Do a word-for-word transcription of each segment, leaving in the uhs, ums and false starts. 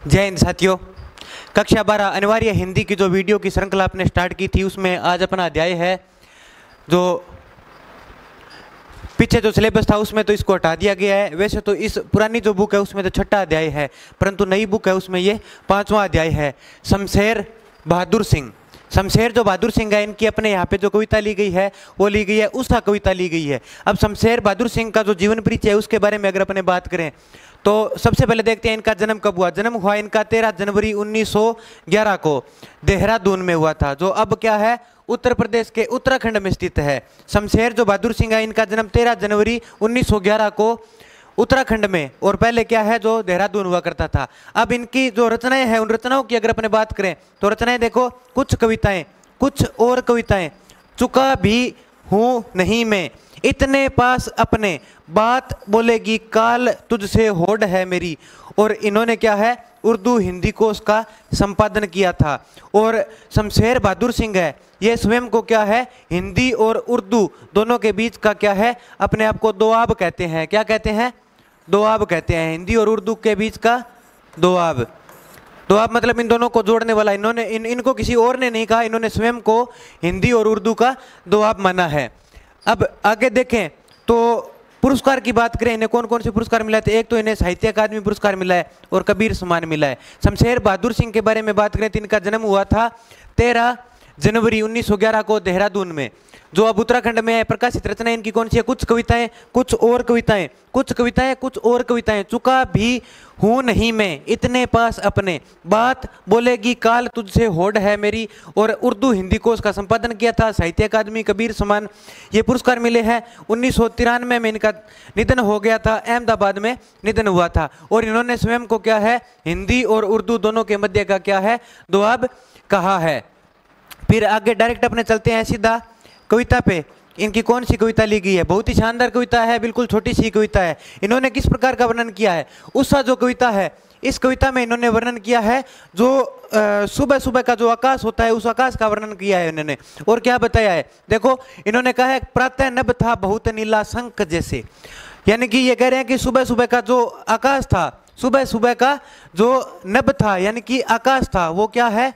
जय हिंद साथियों। कक्षा बारह अनिवार्य हिंदी की जो वीडियो की श्रृंखला आपने स्टार्ट की थी उसमें आज अपना अध्याय है जो पीछे जो सिलेबस था उसमें तो इसको हटा दिया गया है। वैसे तो इस पुरानी जो बुक है उसमें तो छठा अध्याय है, परंतु नई बुक है उसमें ये पांचवा अध्याय है। शमशेर बहादुर सिंह, शमशेर जो बहादुर सिंह है इनकी अपने यहाँ पे जो कविता ली गई है वो ली गई है, उसका कविता ली गई है। अब शमशेर बहादुर सिंह का जो जीवन परिचय है उसके बारे में अगर अपने बात करें तो सबसे पहले देखते हैं इनका जन्म कब हुआ। जन्म हुआ इनका तेरह जनवरी उन्नीस सौ ग्यारह को देहरादून में हुआ था, जो अब क्या है उत्तर प्रदेश के उत्तराखंड में स्थित है। शमशेर जो बहादुर सिंह है इनका जन्म तेरह जनवरी उन्नीस सौ ग्यारह को उत्तराखंड में, और पहले क्या है जो देहरादून हुआ करता था। अब इनकी जो रचनाएं हैं उन रचनाओं की अगर अपने बात करें तो रचनाएं देखो, कुछ कविताएं, कुछ और कविताएं, चुका भी हूँ नहीं मैं, इतने पास अपने, बात बोलेगी काल तुझसे होड़ है मेरी। और इन्होंने क्या है उर्दू हिंदी को उसका संपादन किया था। और शमशेर बहादुर सिंह है ये स्वयं को क्या है हिंदी और उर्दू दोनों के बीच का क्या है अपने आप को दोआब कहते हैं। क्या कहते हैं? दोआब कहते हैं। हिंदी और उर्दू के बीच का दोआब। दोआब मतलब इन दोनों को जोड़ने वाला। इन्होंने इन इनको किसी और ने नहीं कहा, इन्होंने स्वयं को हिंदी और उर्दू का दोआब माना है। अब आगे देखें तो पुरस्कार की बात करें, इन्हें कौन कौन से पुरस्कार मिला है? एक तो इन्हें साहित्य अकादमी पुरस्कार मिला है और कबीर सम्मान मिला है। शमशेर बहादुर सिंह के बारे में बात करें तो इनका जन्म हुआ था तेरह जनवरी उन्नीस सौ ग्यारह को देहरादून में, जो अब उत्तराखंड में है। प्रकाशित रचना इनकी कौन सी है? कुछ कविताएं, कुछ और कविताएं, कुछ कविताएं, कुछ और कविताएं, चुका भी हूँ नहीं मैं, इतने पास अपने, बात बोलेगी काल तुझसे होड़ है मेरी। और उर्दू हिंदी को उसका संपादन किया था। साहित्य अकादमी, कबीर सम्मान, ये पुरस्कार मिले हैं। उन्नीस सौ तिरानवे में इनका निधन हो गया था, अहमदाबाद में निधन हुआ था। और इन्होंने स्वयं को क्या है हिंदी और उर्दू दोनों के मध्य का क्या है दोआब कहा है। फिर आगे डायरेक्ट अपने चलते हैं सीधा कविता पे। इनकी कौन सी कविता ली गई है? बहुत ही शानदार कविता है, बिल्कुल छोटी सी कविता है। इन्होंने किस प्रकार का वर्णन किया है? उसका जो कविता है इस कविता में इन्होंने वर्णन किया है जो सुबह सुबह का जो आकाश होता है उस आकाश का वर्णन किया है इन्होंने। और क्या बताया है देखो, इन्होंने कहा है प्रातः नभ था बहुत नीला शंख जैसे, यानी कि ये कह रहे हैं कि सुबह सुबह का जो आकाश था, सुबह सुबह का जो नभ था यानी कि आकाश था वो क्या है,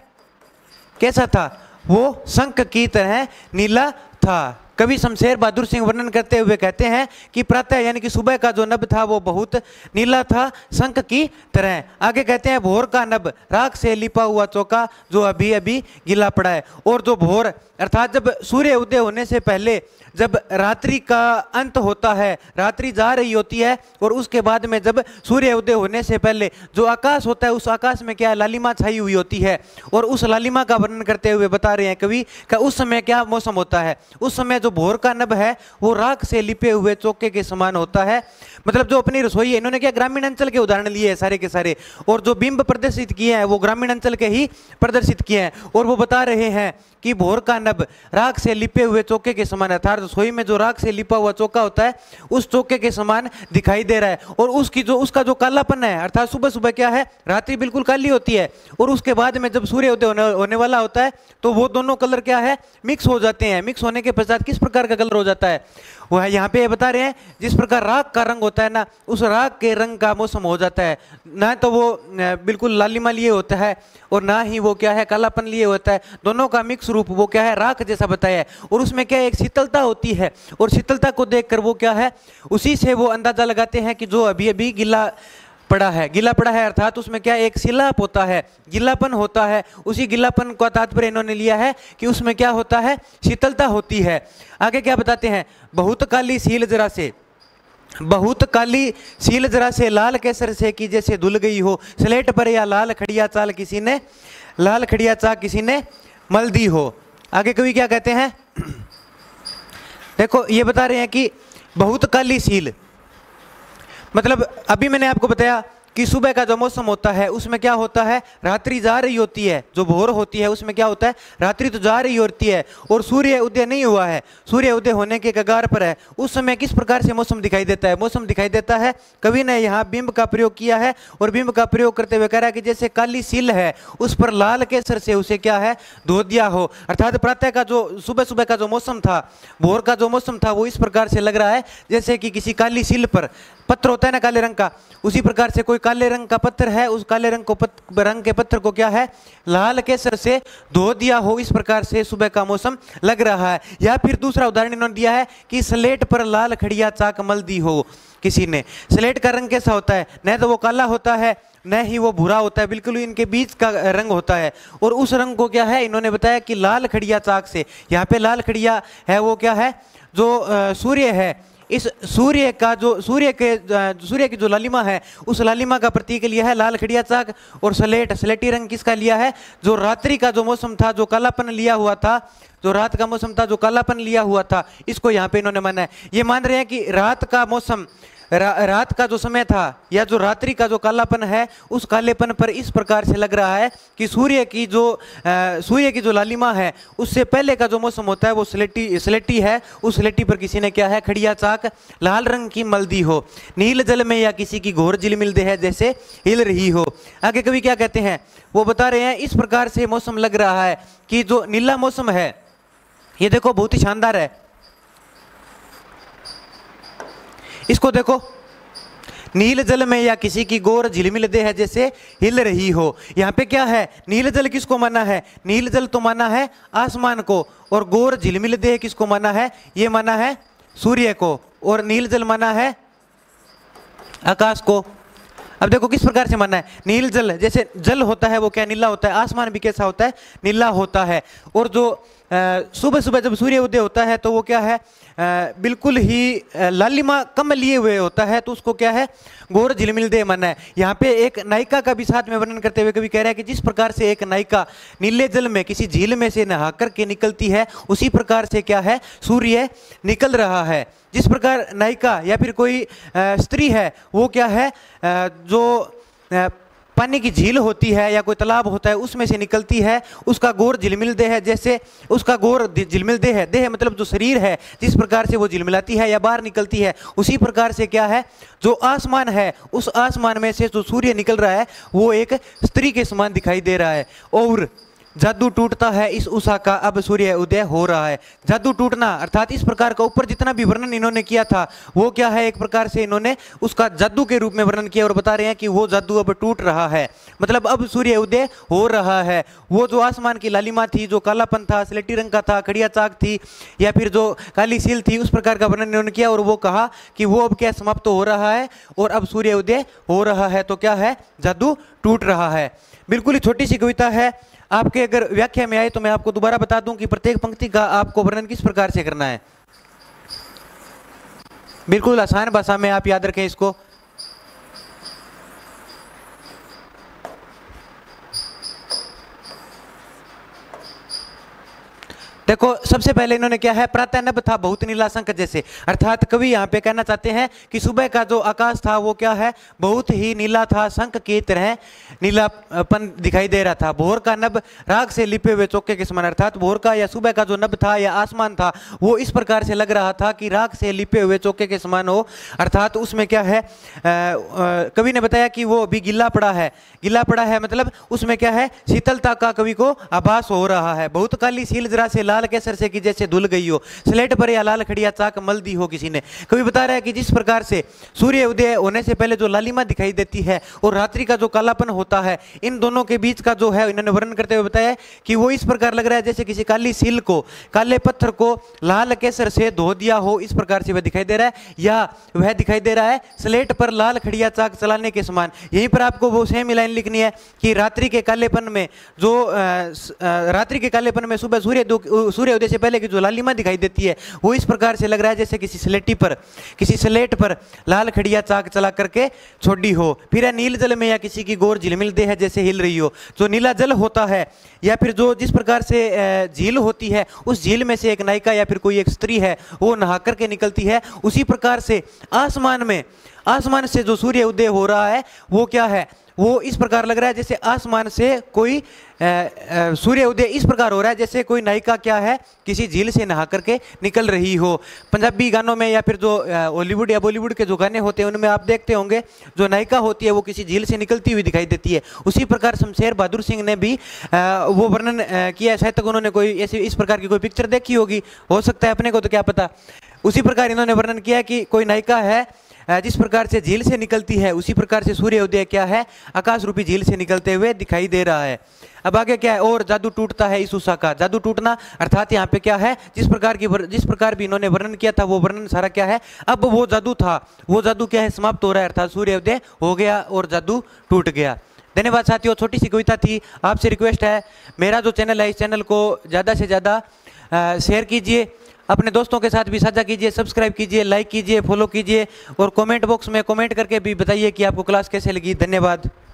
कैसा था? वो शंख की तरह नीला था। कवि शमशेर बहादुर सिंह वर्णन करते हुए कहते हैं कि प्रातः यानी कि सुबह का जो नभ था वो बहुत नीला था, शंख की तरह। आगे कहते हैं भोर का नभ राख से लिपा हुआ चौका जो अभी अभी गीला पड़ा है। और जो भोर अर्थात जब सूर्य उदय होने से पहले जब रात्रि का अंत होता है, रात्रि जा रही होती है, और उसके बाद में जब सूर्य उदय होने से पहले जो आकाश होता है उस आकाश में क्या लालिमा छाई हुई होती है। और उस लालिमा का वर्णन करते हुए बता रहे हैं कवि का उस समय क्या मौसम होता है। उस समय जो भोर का नभ है वो राख से लिपे हुए चौके के समान होता है। मतलब जो अपनी रसोई है, इन्होंने क्या ग्रामीण अंचल के उदाहरण लिए हैं सारे के सारे, और जो बिंब प्रदर्शित किए हैं वो ग्रामीण अंचल के ही प्रदर्शित किए हैं। और वो बता रहे हैं कि भोर का नभ राख से लिपे हुए चौके के समान, अर्थात रसोई में जो राख से लिपा हुआ चौका होता है उस चौके के समान दिखाई दे रहा है। और उसकी जो उसका जो कालापन है, अर्थात सुबह सुबह क्या है रात्रि बिल्कुल काली होती है, और उसके बाद में जब सूर्य उदय होने, होने वाला होता है तो वो दोनों कलर क्या है मिक्स हो जाते हैं। मिक्स होने के पश्चात किस प्रकार का कलर हो जाता है वह यहाँ पे बता रहे हैं, जिस प्रकार राख का रंग होता है ना उस राख के रंग का मौसम हो जाता है। ना तो वो बिल्कुल लालिमा लिए होता है और ना ही वो क्या है कालापन लिए होता है, दोनों का मिक्स रूप वो क्या है राख जैसा बताया है। और उसमें क्या एक शीतलता होती है, और शीतलता को देखकर वो क्या है उसी से वो अंदाजा लगाते हैं कि जो अभी अभी गीला पड़ा है, गीला पड़ा है अर्थात उसमें क्या एक सिलाप होता है, गीलापन होता है। उसी गीलापन का तात्पर्य इन्होंने लिया है कि उसमें क्या होता है शीतलता होती है। आगे क्या बताते हैं, बहुत काली सील जरा से, बहुत काली सील जरा से लाल केसर से की जैसे धुल गई हो, स्लेट पर या लाल खड़िया चाल किसी ने, लाल खड़िया चा किसी ने मल दी हो। आगे कवि क्या कहते हैं देखो, ये बता रहे हैं कि बहुत काली सील मतलब अभी मैंने आपको बताया कि सुबह का जो मौसम होता है उसमें क्या होता है रात्रि जा रही होती है, जो भोर होती है उसमें क्या होता है रात्रि तो जा रही होती है, और सूर्य उदय नहीं हुआ है, सूर्य उदय होने के कगार पर है। उस समय किस प्रकार से मौसम दिखाई देता है? मौसम दिखाई देता है, कवि ने यहाँ बिंब का प्रयोग किया है, और बिंब का प्रयोग करते हुए कह रहा है कि जैसे काली सील है उस पर लाल केसर से उसे क्या है धो दिया हो। अर्थात प्रातः का जो सुबह सुबह का जो मौसम था, भोर का जो मौसम था वो इस प्रकार से लग रहा है जैसे कि किसी काली सील पर, पत्र होता है ना काले रंग का, उसी प्रकार से कोई काले रंग का पत्थर है, उस काले रंग को पत, रंग के पत्थर को क्या है, लाल केसर से धो दिया हो, इस प्रकार से सुबह का मौसम लग रहा है। या फिर दूसरा उदाहरण इन्होंने दिया है कि स्लेट पर लाल खड़िया चाक मल दी हो किसी ने। स्लेट का रंग कैसा होता है, न तो वो काला होता है न ही वो भूरा होता है, बिल्कुल इनके बीच का रंग होता है। और उस रंग को क्या है, इन्होंने बताया कि लाल खड़िया चाक से, यहाँ पे लाल खड़िया है वो क्या है, जो सूर्य है, इस सूर्य का जो सूर्य के सूर्य की जो लालिमा है, उस लालिमा का प्रतीक लिया है लाल खड़िया चाक। और स्लेट, स्लेटी रंग किसका लिया है, जो रात्रि का जो मौसम था, जो कालापन लिया हुआ था, जो रात का मौसम था, जो कालापन लिया हुआ था, इसको यहाँ पे इन्होंने माना है। ये मान रहे हैं कि रात का मौसम, रा, रात का जो समय था या जो रात्रि का जो कालापन है, उस कालेपन पर इस प्रकार से लग रहा है कि सूर्य की जो सूर्य की जो लालिमा है, उससे पहले का जो मौसम होता है वो स्लेटी स्लेटी है। उस स्लेटी पर किसी ने क्या है, खड़िया चाक लाल रंग की मल दी हो। नील जल में या किसी की घोर झिलमिल दे है जैसे हिल रही हो। आगे कवि क्या कहते हैं, वो बता रहे हैं इस प्रकार से मौसम लग रहा है कि जो नीला मौसम है, ये देखो बहुत ही शानदार है, इसको देखो, नील जल में या किसी की गोर झिलमिल दे है जैसे हिल रही हो। यहाँ पे क्या है, नील जल किसको माना है, नील जल तो माना है आसमान को, और गोर झिलमिल दे किसको माना है, ये माना है सूर्य को, और नील जल माना है आकाश को। अब देखो किस प्रकार से मानना है, नील जल, जैसे जल होता है वो क्या नीला होता है, आसमान भी कैसा होता है, नीला होता है। और जो सुबह सुबह जब सूर्य उदय होता है तो वो क्या है, आ, बिल्कुल ही लालिमा कम लिए हुए होता है, तो उसको क्या है, गोर झिलमिल दे माना है। यहाँ पे एक नायिका का भी साथ में वर्णन करते हुए कभी कह रहा है कि जिस प्रकार से एक नायिका नीले जल में किसी झील में से नहा करके निकलती है, उसी प्रकार से क्या है, सूर्य निकल रहा है। जिस प्रकार नायिका या फिर कोई स्त्री है वो क्या है, आ, जो आ, पानी की झील होती है या कोई तालाब होता है उसमें से निकलती है, उसका गोर झिलमिल देह है, जैसे उसका गोर झिलमिल देह है, देह मतलब जो शरीर है, जिस प्रकार से वो झिलमिलाती है या बाहर निकलती है, उसी प्रकार से क्या है, जो आसमान है, उस आसमान में से जो सूर्य निकल रहा है वो एक स्त्री के समान दिखाई दे रहा है। और जादू टूटता है इस उषा का, अब सूर्य उदय हो रहा है। जादू टूटना अर्थात इस प्रकार का ऊपर जितना भी वर्णन इन्होंने किया था वो क्या है, एक प्रकार से इन्होंने उसका जादू के रूप में वर्णन किया और बता रहे हैं कि वो जादू अब टूट रहा है, मतलब अब सूर्य उदय हो रहा है। वो जो आसमान की लालिमा थी, जो कालापन था, स्लेटी रंग का था, खड़िया चाक थी या फिर जो काली सील थी, उस प्रकार का वर्णन इन्होंने किया और वो कहा कि वो अब क्या समाप्त हो रहा है और अब सूर्य उदय हो रहा है। तो क्या है, जादू टूट रहा है। बिल्कुल ही छोटी सी कविता है, आपके अगर व्याख्या में आए तो मैं आपको दोबारा बता दूं कि प्रत्येक पंक्ति का आपको वर्णन किस प्रकार से करना है। बिल्कुल आसान भाषा में आप याद रखें इसको। देखो सबसे पहले इन्होंने क्या है, प्रातः नभ था बहुत नीला शंख जैसे, अर्थात कवि यहाँ पे कहना चाहते हैं कि सुबह का जो आकाश था वो क्या है, बहुत ही नीला था, शंख की तरह नीलापन दिखाई दे रहा था। भोर का नभ राग से लिपे हुए चौके के समान, अर्थात भोर का या सुबह का जो नभ था या आसमान था वो इस प्रकार से लग रहा था कि राग से लिपे हुए चौके के समान हो, अर्थात उसमें क्या है, कवि ने बताया कि वो अभी गिल्ला पड़ा है। गिल्ला पड़ा है मतलब उसमें क्या है, शीतलता का कवि को आभास हो रहा है। बहुत काली सील जरा से लाल केसर से कि जैसे धुल गई हो, स्लेट पर या लाल खड़िया चाक मल दी हो किसी ने। कवि बता रहा है कि जिस प्रकार से सूर्य उदय होने से पहले जो लालिमा दिखाई देती है और रात्रि का जो कालापन होता है, इन दोनों के बीच का जो है इन्होंने वर्णन करते हुए बताया कि वो इस प्रकार लग रहा है जैसे किसी काली सील को, काले पत्थर को लाल केसर से धो दिया हो, इस प्रकार से वह दिखाई दे रहा है, या वह दिखाई दे रहा है स्लेट पर लाल खड़िया चाक चलाने के समान। यहीं पर आपको वो सेम लाइन लिखनी है कि रात्रि के कालेपन में जो रात्रि के कालेपन में सुबह सूर्य सूर्य उदय से पहले की जो लालिमा दिखाई देती है वो इस प्रकार से लग रहा है जैसे किसी स्लेटी पर किसी स्लेट पर लाल खड़िया चाक चला करके छोड़ी हो। फिर है नील जल में या किसी की गोर झिलमिल दे है जैसे हिल रही हो। जो नीला जल होता है या फिर जो जिस प्रकार से झील होती है, उस झील में से एक नायिका या फिर कोई एक स्त्री है वो नहा करके निकलती है, उसी प्रकार से आसमान में आसमान से जो सूर्य उदय हो रहा है वो क्या है, वो इस प्रकार लग रहा है जैसे आसमान से कोई सूर्य उदय इस प्रकार हो रहा है जैसे कोई नायिका क्या है, किसी झील से नहा करके निकल रही हो। पंजाबी गानों में या फिर जो हॉलीवुड या बॉलीवुड के जो गाने होते हैं उनमें आप देखते होंगे जो नायिका होती है वो किसी झील से निकलती हुई दिखाई देती है। उसी प्रकार शमशेर बहादुर सिंह ने भी वो वर्णन किया है, शायद तक उन्होंने कोई ऐसी इस प्रकार की कोई पिक्चर देखी होगी, हो सकता है, अपने को तो क्या पता। उसी प्रकार इन्होंने वर्णन किया कि कोई नायिका है जिस प्रकार से झील से निकलती है उसी प्रकार से सूर्योदय क्या है, आकाश रूपी झील से निकलते हुए दिखाई दे रहा है। अब आगे क्या है, और जादू टूटता है इस उषा का। जादू टूटना अर्थात यहाँ पे क्या है, जिस प्रकार की जिस प्रकार भी इन्होंने वर्णन किया था वो वर्णन सारा क्या है, अब वो जादू था वो जादू क्या है, समाप्त हो रहा है, अर्थात सूर्योदय हो गया और जादू टूट गया। धन्यवाद साथियों, छोटी सी कविता थी। आपसे रिक्वेस्ट है, मेरा जो चैनल है इस चैनल को ज़्यादा से ज़्यादा शेयर कीजिए, अपने दोस्तों के साथ भी साझा कीजिए, सब्सक्राइब कीजिए, लाइक कीजिए, फॉलो कीजिए और कमेंट बॉक्स में कमेंट करके भी बताइए कि आपको क्लास कैसे लगी। धन्यवाद।